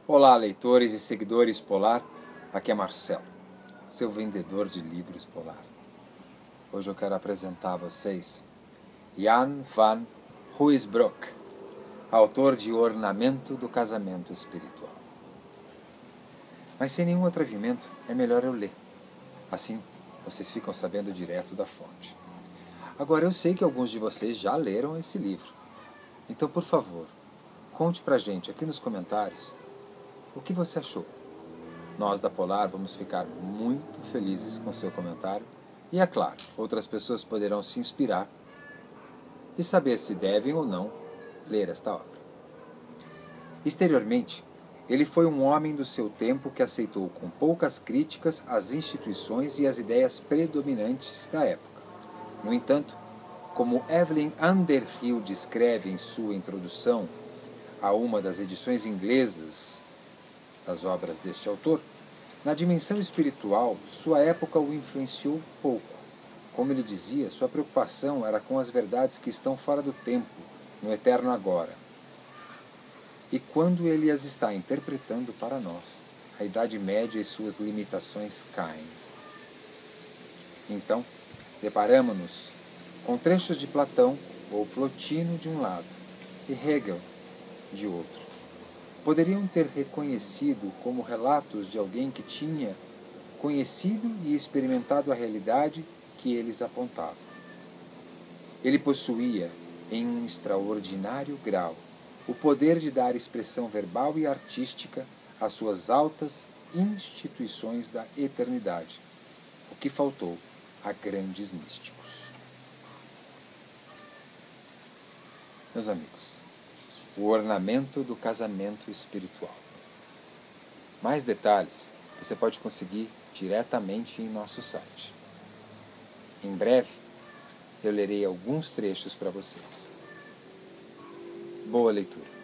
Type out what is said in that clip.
Olá, leitores e seguidores Polar, aqui é Marcelo, seu vendedor de livros Polar. Hoje eu quero apresentar a vocês Jan van Ruysbroeck, autor de Ornamento do Casamento Espiritual. Mas sem nenhum atrevimento, é melhor eu ler. Assim, vocês ficam sabendo direto da fonte. Agora, eu sei que alguns de vocês já leram esse livro. Então, por favor, conte pra gente aqui nos comentários o que você achou. Nós da Polar vamos ficar muito felizes com seu comentário e, é claro, outras pessoas poderão se inspirar e saber se devem ou não ler esta obra. Exteriormente, ele foi um homem do seu tempo que aceitou com poucas críticas as instituições e as ideias predominantes da época. No entanto, como Evelyn Underhill descreve em sua introdução a uma das edições inglesas das obras deste autor, na dimensão espiritual, sua época o influenciou pouco. Como ele dizia, sua preocupação era com as verdades que estão fora do tempo, no eterno agora. E quando ele as está interpretando para nós, a Idade Média e suas limitações caem. Então, deparamos-nos com trechos de Platão ou Plotino de um lado e Hegel de outro. Poderiam ter reconhecido como relatos de alguém que tinha conhecido e experimentado a realidade que eles apontavam. Ele possuía, em um extraordinário grau, o poder de dar expressão verbal e artística às suas altas instituições da eternidade, o que faltou a grandes místicos. Meus amigos, o ornamento do casamento espiritual. Mais detalhes você pode conseguir diretamente em nosso site. Em breve, eu lerei alguns trechos para vocês. Boa leitura!